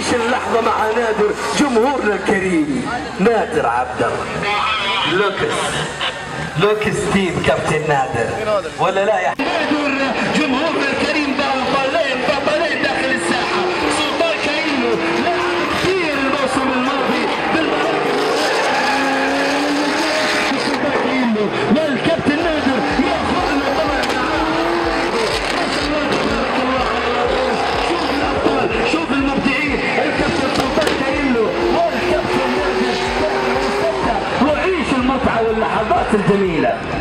وعيش اللحظة مع نادر جمهورنا الكريم نادر عبد الله. لوكس تيم كابتن نادر ولا لا يا نادر جمهورنا الكريم ده بطلين داخل الساحة. سلطان كاينو لعب كثير الموسم الماضي سلطان كاينو والكابتن نادر ياخذ البطولة. شوف المبدعين الكابتن سلطان كاينو والكابتن نادر وعيش المتعة واللحظات الجميلة.